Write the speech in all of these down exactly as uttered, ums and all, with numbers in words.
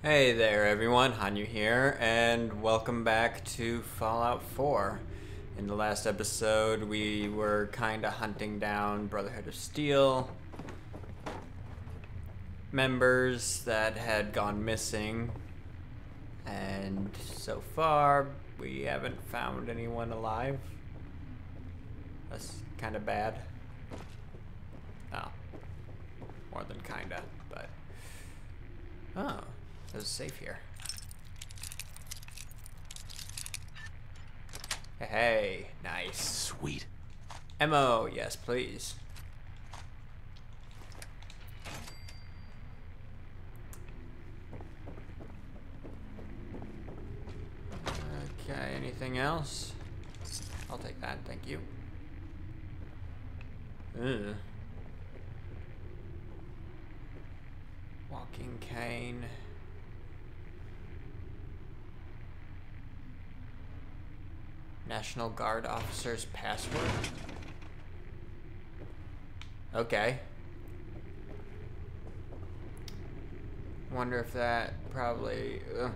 Hey there everyone, Hanyou here, and welcome back to Fallout four. In the last episode, we were kinda hunting down Brotherhood of Steel members that had gone missing, and so far, we haven't found anyone alive. That's kinda bad. Oh, more than kinda, but... Oh. There's a safe here. Hey, nice. Sweet. Ammo, yes, please. Okay, anything else? I'll take that, thank you. Ugh. Walking cane. National Guard officer's password. Okay. Wonder if that probably uh,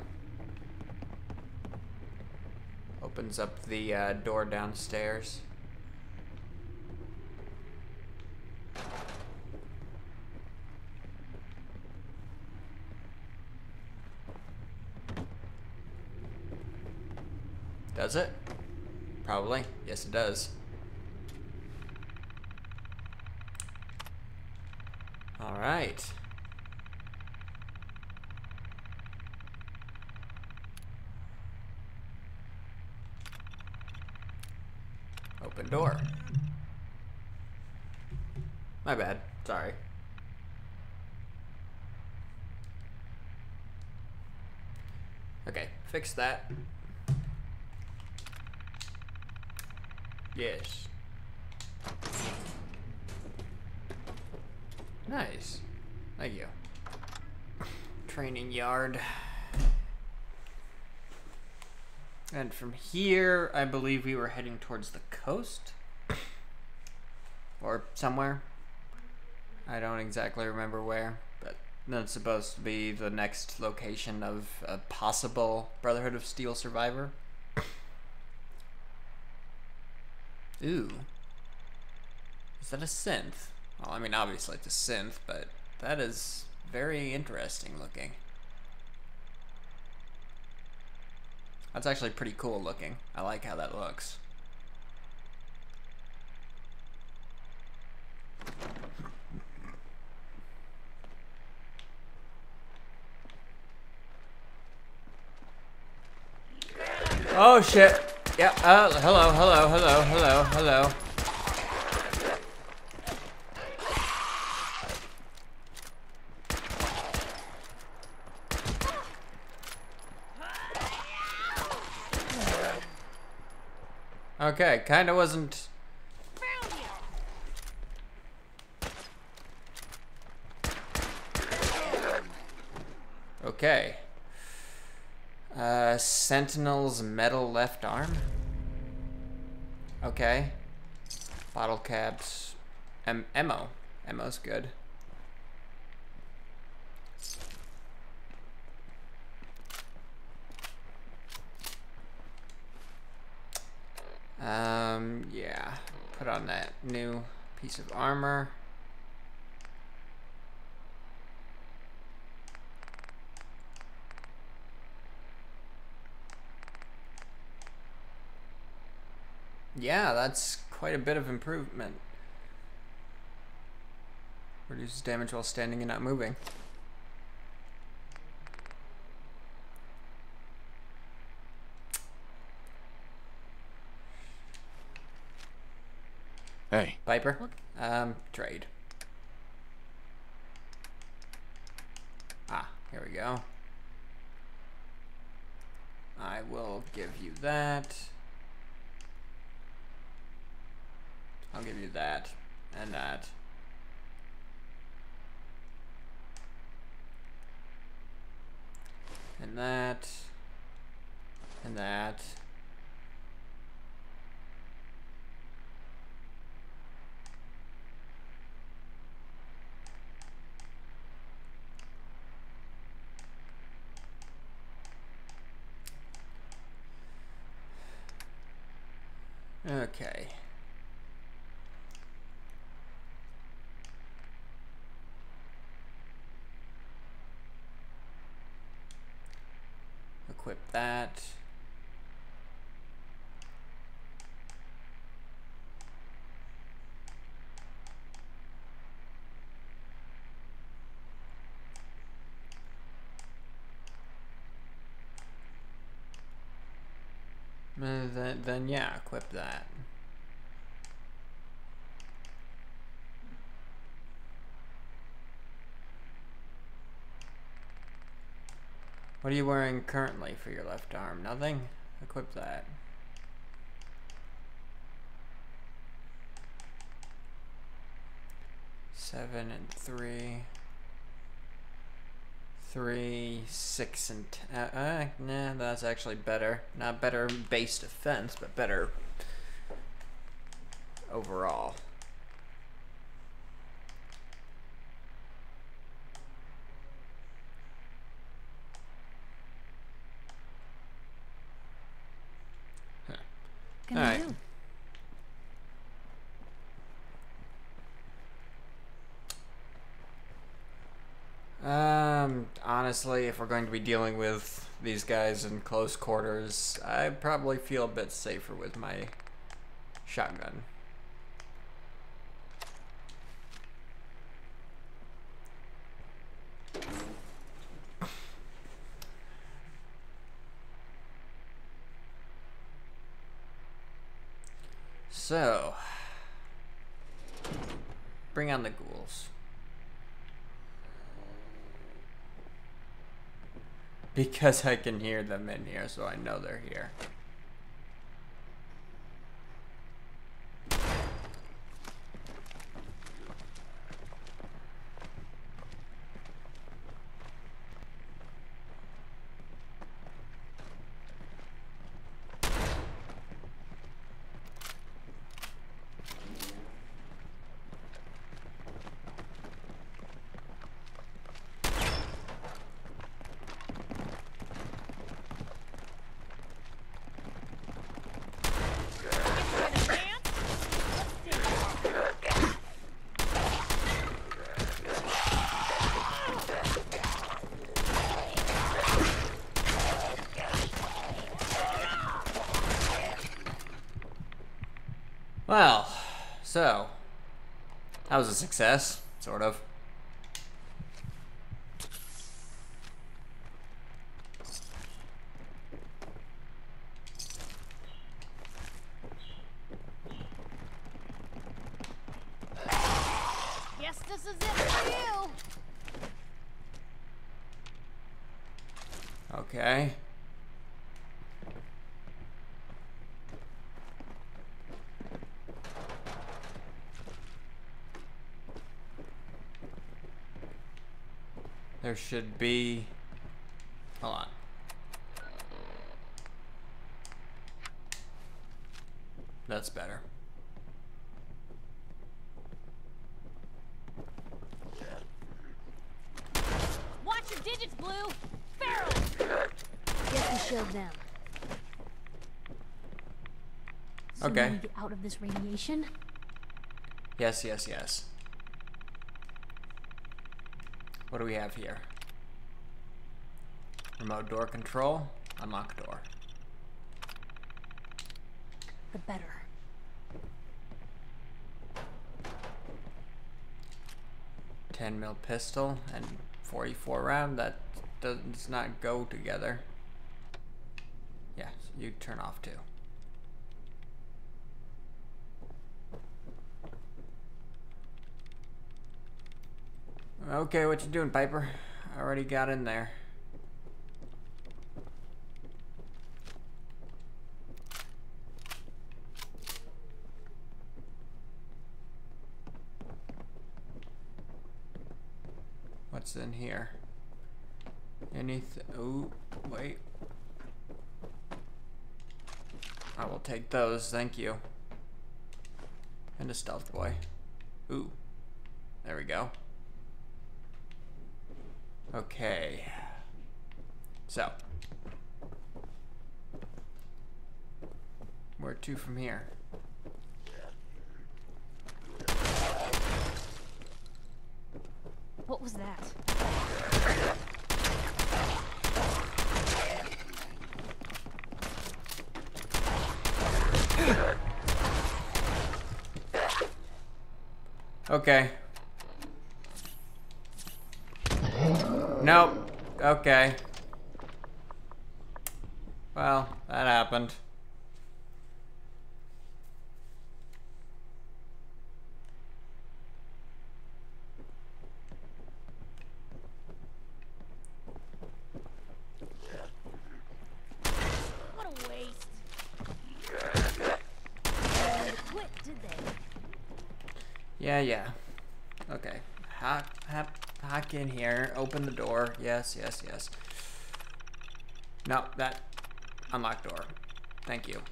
opens up the uh, door downstairs. Does it? Probably. Yes, it does. All right. Open door. My bad. Sorry. Okay, fix that. Yes. Nice. Thank you. Training yard. And from here, I believe we were heading towards the coast. Or somewhere. I don't exactly remember where, but that's supposed to be the next location of a possible Brotherhood of Steel survivor. Ooh. Is that a synth? Well, I mean, obviously it's a synth, but that is very interesting looking. That's actually pretty cool looking. I like how that looks. Oh shit! Yeah, uh, hello, hello, hello, hello, hello. Okay, kinda wasn't... Okay. Uh, Sentinel's metal left arm? Okay. Bottle caps. Em ammo. Ammo's good. Um, yeah. Put on that new piece of armor. Yeah, that's quite a bit of improvement. Reduces damage while standing and not moving. Hey. Piper? Um, trade. Ah, here we go. I will give you that. I'll give you that. And that. And that. And that. Okay. Equip that. Uh, then, then yeah, equip that. What are you wearing currently for your left arm? Nothing? Equip that. Seven and three. Three, six, and ten. Uh, uh, nah, that's actually better. Not better base defense, but better overall. Huh. All right. Do? Um, honestly, if we're going to be dealing with these guys in close quarters, I probably feel a bit safer with my shotgun. So, bring on the ghouls. Because I can hear them in here, so I know they're here. Well, so, that was a success, sort of. Guess this is it for you. Okay. There should be... Hold on. That's better. Watch your digits, Blue! Feral! Guess we showed them. So Okay. now we get out of this radiation? Yes, yes, yes. What do we have here? Remote door control. Unlock door. The better. ten mil pistol and forty-four round. That does not go together. Yeah, so you turn off too. Okay, what you doing, Piper? I already got in there. What's in here? Anything? Ooh, wait. I will take those, thank you. And a stealth boy. Ooh, there we go. Okay. So. Where to from here? What was that? Okay. Nope. Okay. Well, that happened. What a waste. They quit, did they? Yeah, yeah. Okay. Hack, hack, hack in here. Open the door. Yes, yes, yes. No, that unlocked door. Thank you.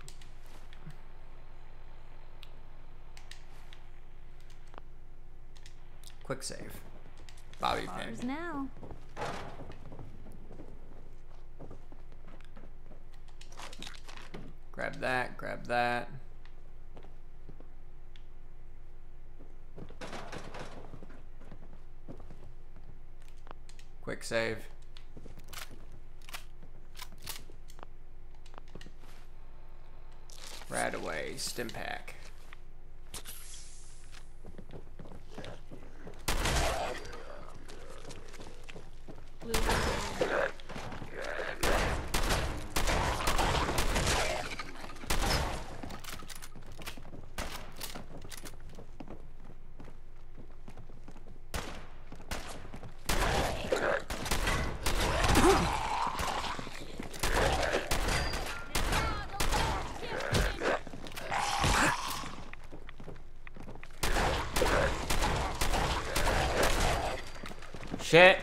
Quick save. Bobby pin. Ours now. Grab that, grab that. Quick save. Right away, stim pack. Blue. Shit.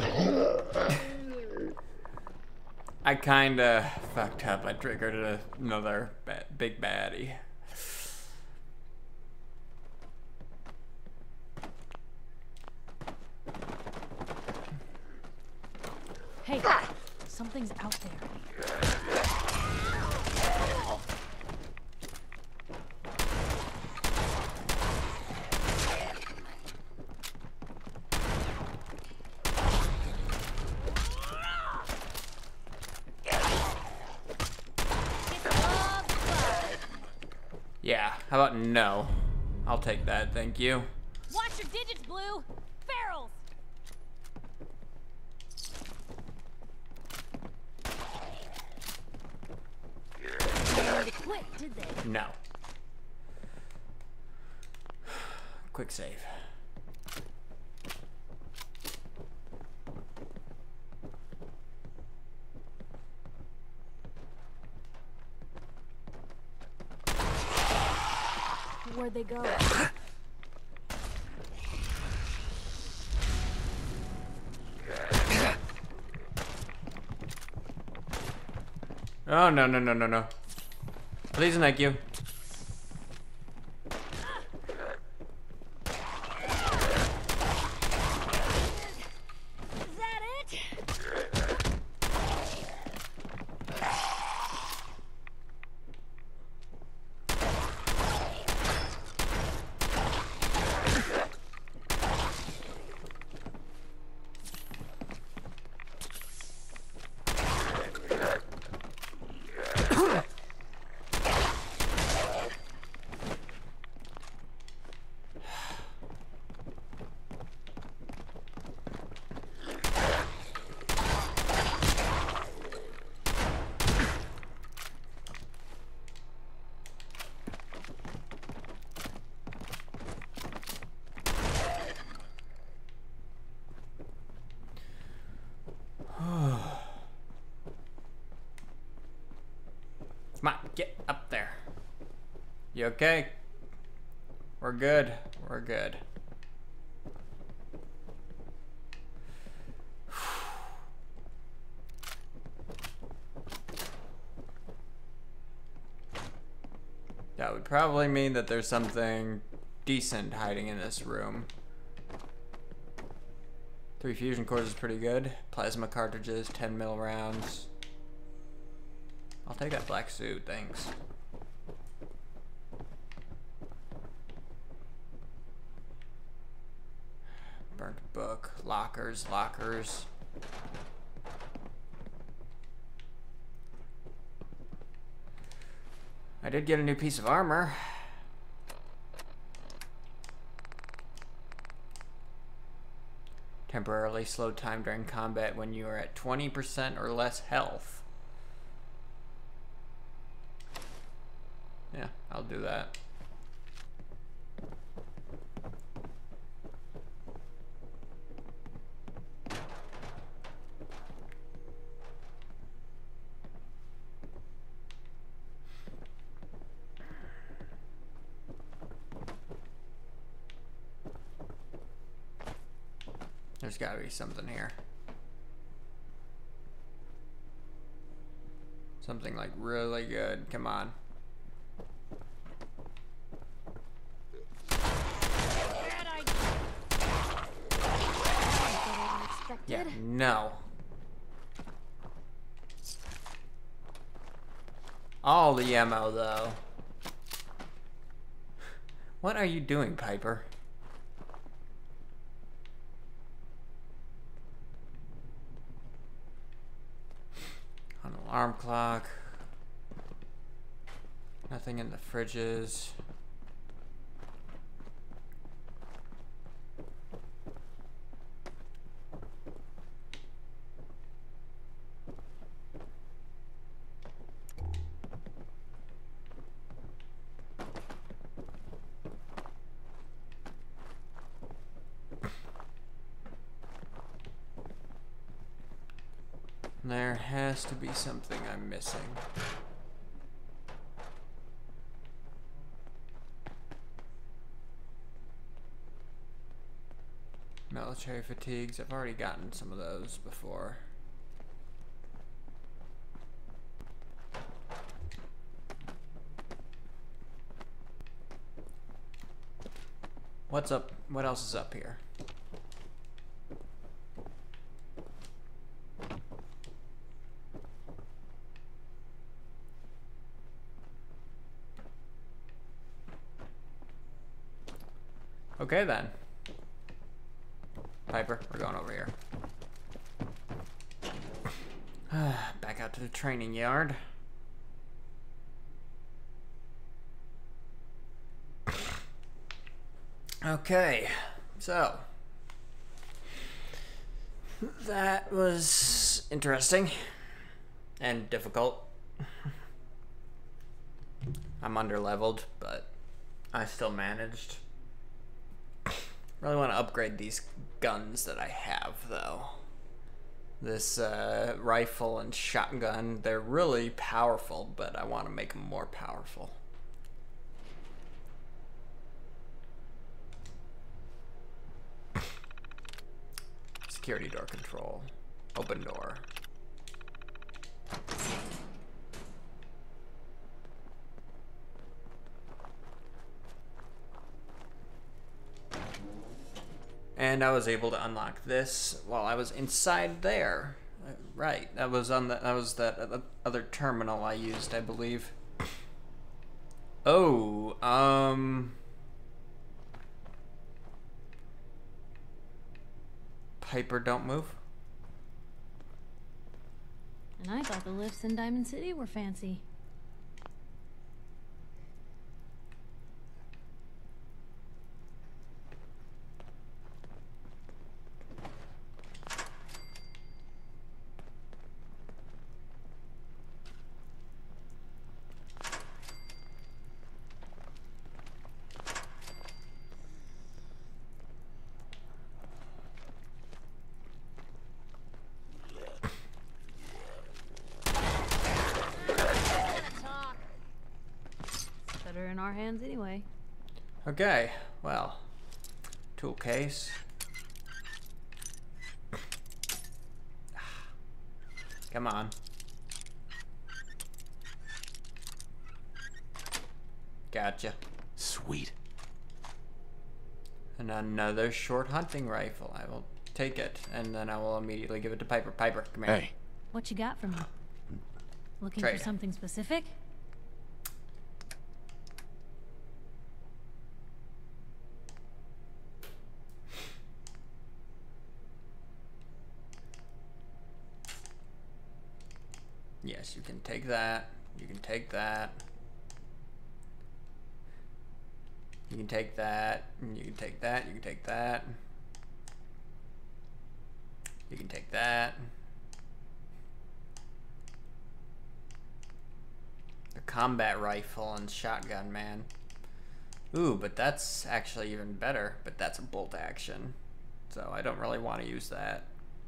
I kinda fucked up. I triggered a, another ba big baddie. Hey, something's out there. Yeah, how about no? I'll take that, thank you. Watch your digits, Blue. Ferals. They quit, did they? No. Quick save. Where'd they go? Oh, no, no, no, no, no. Please and thank you. Is that it? Come on, get up there. You okay? We're good. We're good. That would probably mean that there's something decent hiding in this room. Three fusion cores is pretty good. Plasma cartridges, ten mil rounds. I'll take that black suit, thanks. Burnt book. Lockers, lockers. I did get a new piece of armor. Temporarily slow time during combat when you are at twenty percent or less health. Yeah, I'll do that. There's gotta be something here. Something like really good. Come on. Yeah, no. All the ammo, though. What are you doing, Piper? An alarm clock. Nothing in the fridges. There has to be something I'm missing. Military fatigues. I've already gotten some of those before. What's up? What else is up here? Okay then. Piper, we're going over here. Back out to the training yard. Okay, so that was interesting and difficult. I'm underleveled, but I still managed. Really want to upgrade these guns that I have, though. This uh, rifle and shotgun, they're really powerful, but I want to make them more powerful. Security door control. Open door. And I was able to unlock this while I was inside there. Right, that was on the, that was that other terminal I used, I believe. Oh, um... Piper, don't move. And I thought the lifts in Diamond City were fancy. In our hands anyway. Okay, well, tool case. Come on. Gotcha. Sweet. And another short hunting rifle. I will take it, and then I will immediately give it to Piper. Piper, come here. Hey. What you got for me? Looking Trade. for something specific? Yes, you can take that. You can take that. You can take that. You can take that. You can take that. You can take that. The combat rifle and shotgun, man. Ooh, but that's actually even better. But that's a bolt action. So I don't really want to use that.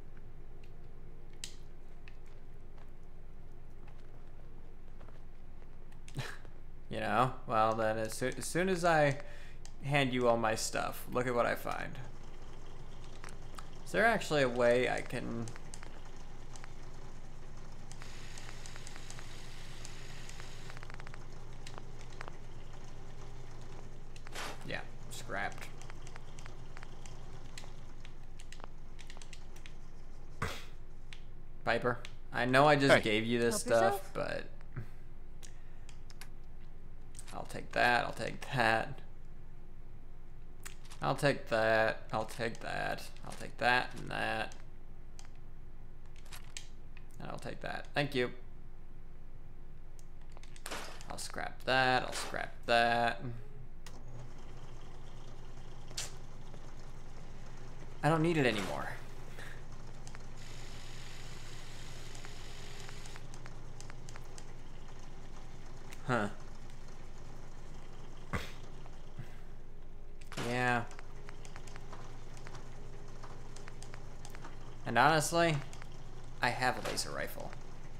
You know? Well, then as, soo as soon as I hand you all my stuff, look at what I find. Is there actually a way I can... Yeah, scrapped. Piper, I know I just Hey. gave you this Help stuff, yourself. but... I'll take that, I'll take that. I'll take that, I'll take that, I'll take that and that. And I'll take that. Thank you. I'll scrap that, I'll scrap that. I don't need it anymore. Huh. Yeah. And honestly, I have a laser rifle.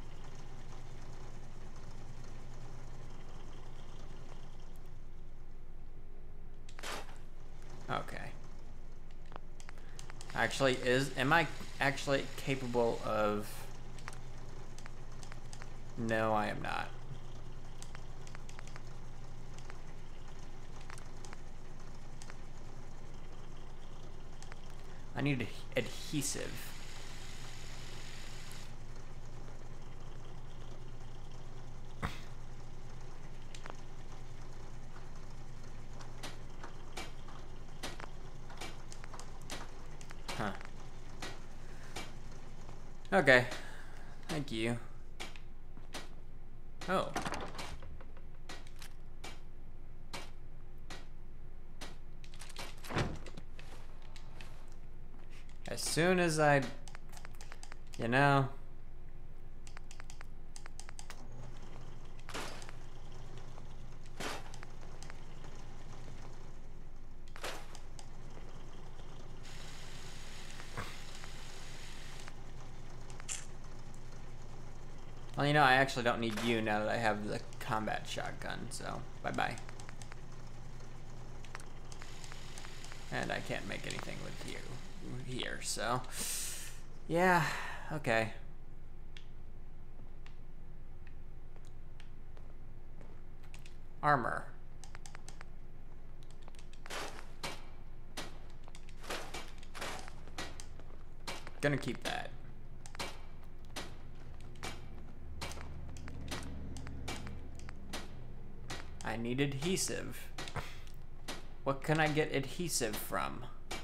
Okay. Actually, is am I actually capable of... No, I am not. I need adhesive. Huh. Okay. Thank you. Oh. As soon as I, you know, well, you know, I actually don't need you now that I have the combat shotgun, so bye-bye. And I can't make anything with you here, so yeah, okay. Armor. Gonna keep that. I need adhesive. What can I get adhesive from?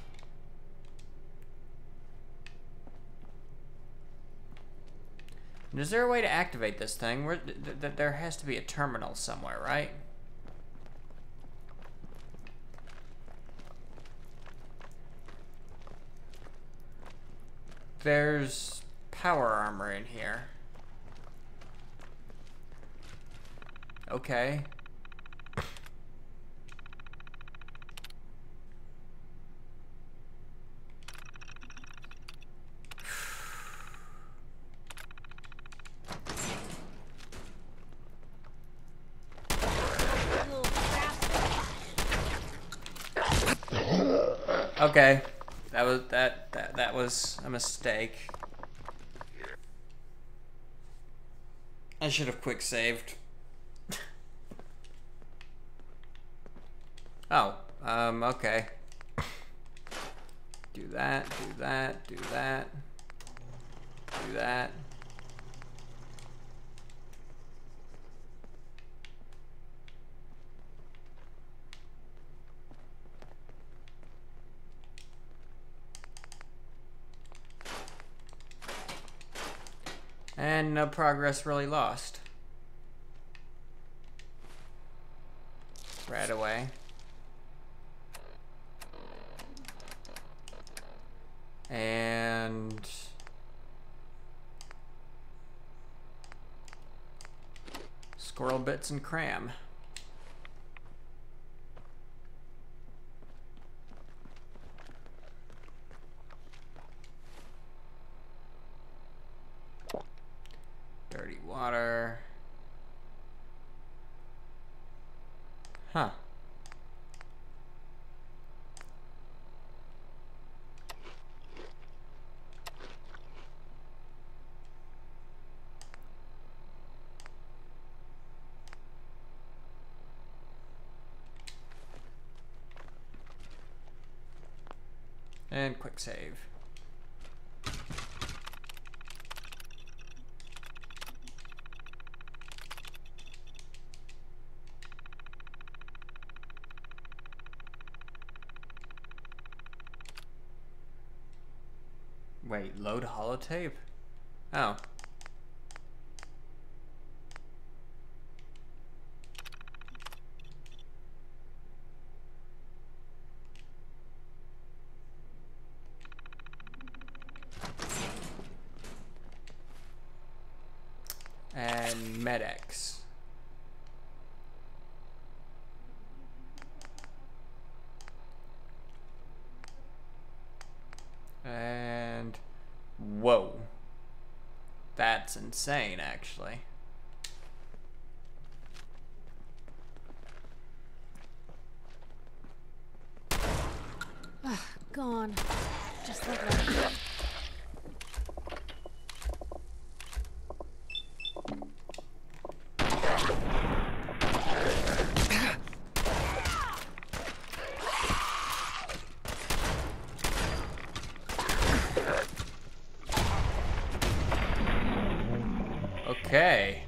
And is there a way to activate this thing? Where th th there has to be a terminal somewhere, right? There's power armor in here. Okay. Okay, that was that that that was a mistake. I should have quick saved. Oh, um, okay. Do that, do that, do that, do that. And no progress really lost. Right away. And squirrel bits and cram. Dirty water. Huh. And quick save. Wait, load holotape? Oh. And medics. And whoa. That's insane, actually. Ugh, gone. Just like that. Okay.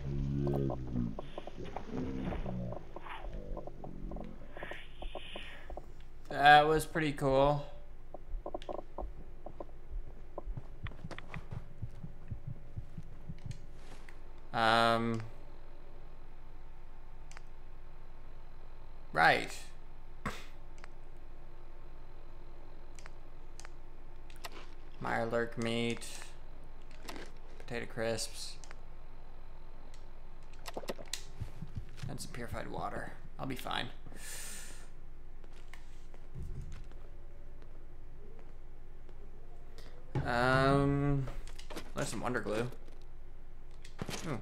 That was pretty cool. Um. Right. Mirelurk meat. Potato crisps. And some purified water. I'll be fine. Um, there's some wonder glue. Ooh.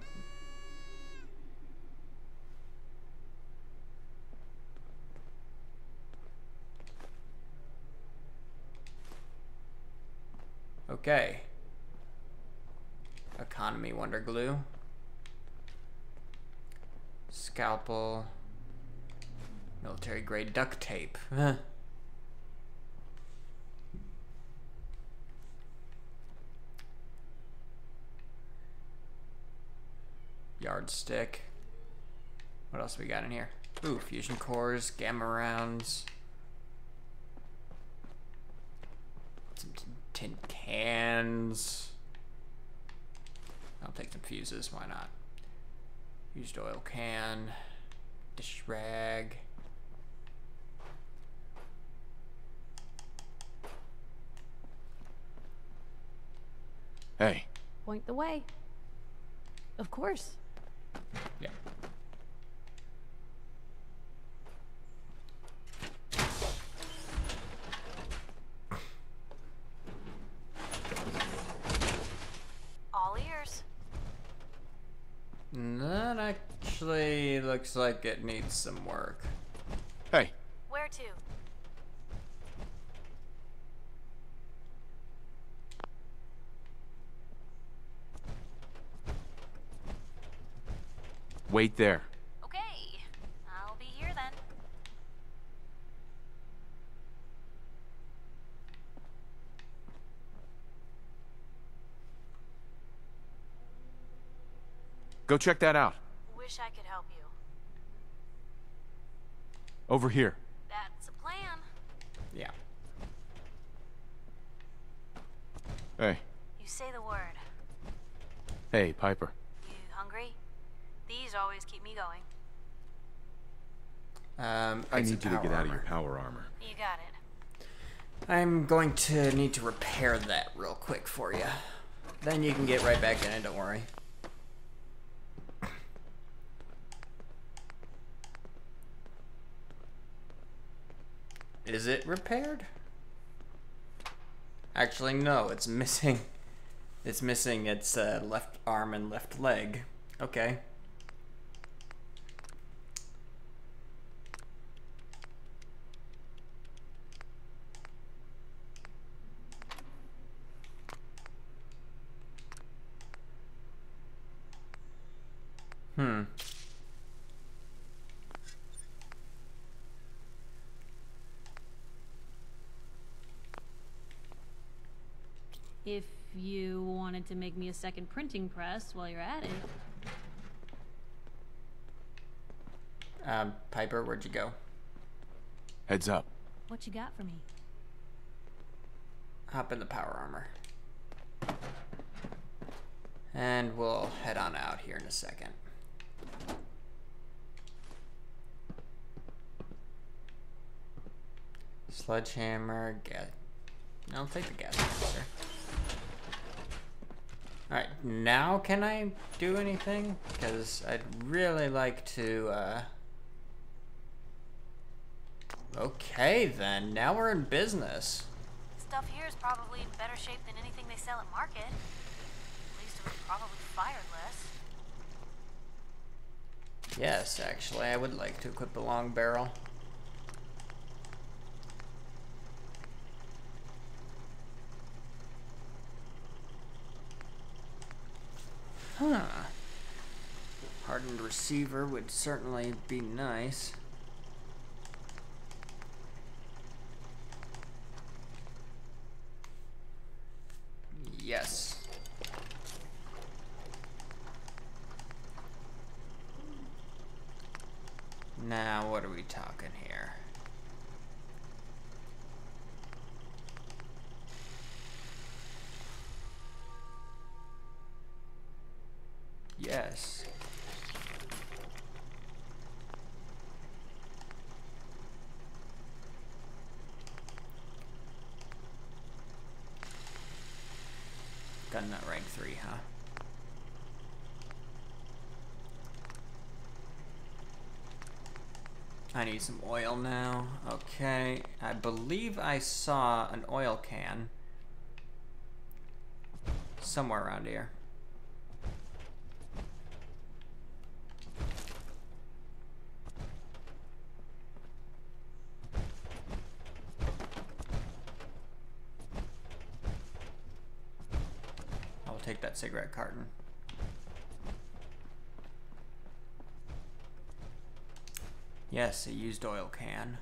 Okay. Economy wonder glue. Scalpel. Military grade duct tape. Yardstick. What else we got in here? Ooh, fusion cores, gamma rounds. Some tin cans. I'll take some fuses, why not? Used oil can. Dish rag. Hey. Point the way. Of course. Yeah. All ears. That actually looks like it needs some work. Hey. Where to? Wait there. Okay. I'll be here then. Go check that out. Wish I could help you. Over here. That's a plan. Yeah. Hey. You say the word. Hey, Piper. You hungry? These always keep me going. Um, I fix need the you to get power out of your armor. power armor. You got it. I'm going to need to repair that real quick for you. Then you can get right back in it, don't worry. Is it repaired? Actually, no, it's missing. It's missing its uh, left arm and left leg. Okay. Hmm. If you wanted to make me a second printing press while you're at it. Um, Piper, where'd you go? Heads up. What you got for me? Hop in the power armor. And we'll head on out here in a second. Sledgehammer, gas. I'll take the gas canister. Alright, now can I do anything? Because I'd really like to, uh... Okay then, now we're in business. Stuff here is probably in better shape than anything they sell at market. At least it was probably fired less. Yes, actually, I would like to equip the long barrel. Huh. Hardened receiver would certainly be nice. Yes. Now, what are we talking here? Yes. Gun nut rank three, huh? I need some oil now. Okay. I believe I saw an oil can somewhere around here. I'll take that cigarette carton. Yes, a used oil can.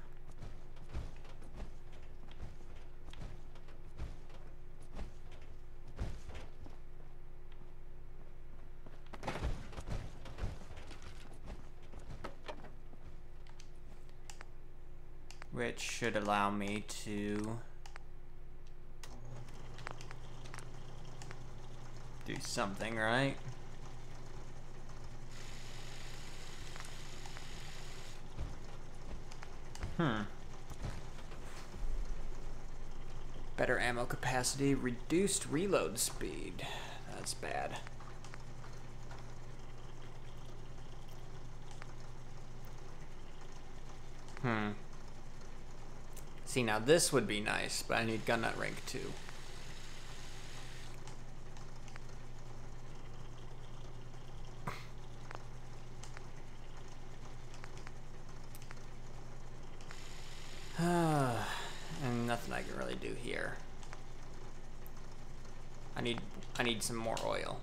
Which should allow me to do something, right? Hmm. Better ammo capacity, reduced reload speed. That's bad. Hmm. See, now this would be nice, but I need gun nut rank two. And nothing I can really do here. I need I need some more oil.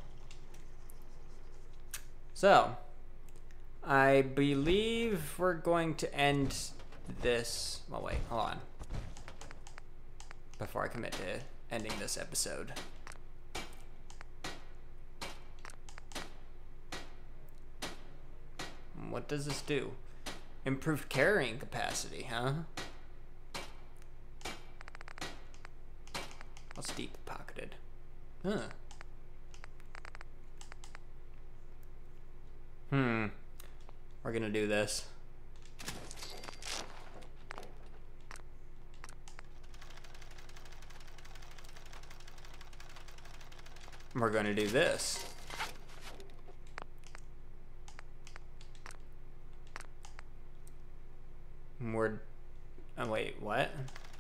So, I believe we're going to end this. Well, wait, hold on. Before I commit to ending this episode. What does this do? Improved carrying capacity, huh? How deep pocketed? Huh. Hmm. We're gonna do this. We're gonna do this. We're... Oh, wait, what?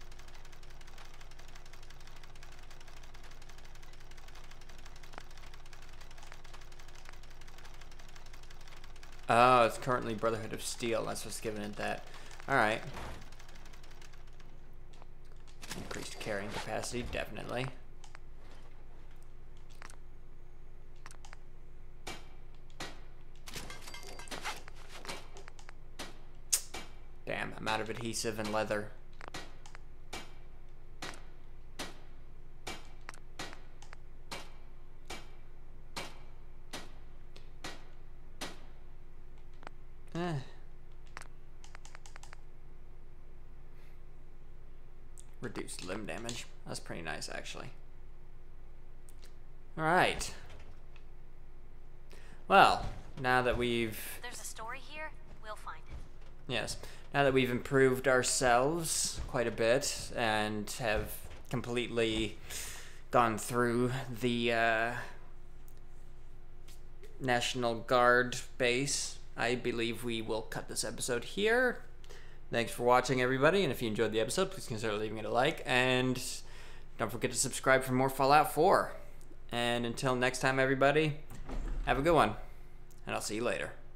Oh, it's currently Brotherhood of Steel. That's what's giving it that. Alright. Increased carrying capacity, definitely. Damn, I'm out of adhesive and leather. Eh. Reduced limb damage. That's pretty nice, actually. Alright. Well, now that we've... If there's a story here, we'll find it. Yes. Now that we've improved ourselves quite a bit and have completely gone through the uh, National Guard base, I believe we will cut this episode here. Thanks for watching, everybody, and if you enjoyed the episode, please consider leaving it a like, and don't forget to subscribe for more Fallout four. And until next time, everybody, have a good one, and I'll see you later.